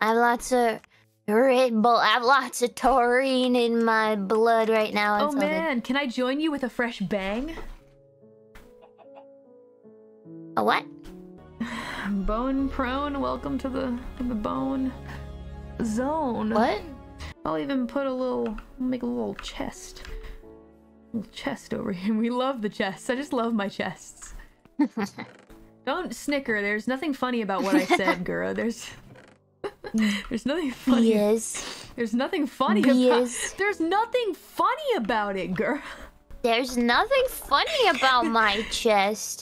I have lots of Red Bull. I have lots of taurine in my blood right now. Oh man, can I join you with a fresh bang? A what? Bone prone, welcome to the bone zone. What? I'll even put make a little chest. Little chest over here. We love the chests. I just love my chests. Don't snicker. There's nothing funny about what I said, Gura. There's nothing funny. Yes. There's nothing funny about. There's nothing funny about it, Gura. There's nothing funny about my chest.